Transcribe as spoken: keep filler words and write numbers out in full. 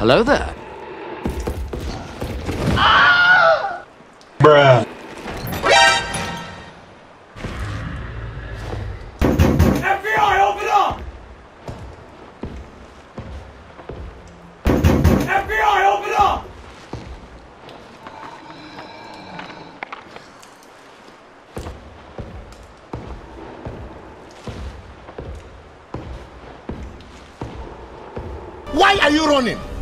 Hello there. Ah! Bruh. F B I, open up! F B I, open up! Why are you running?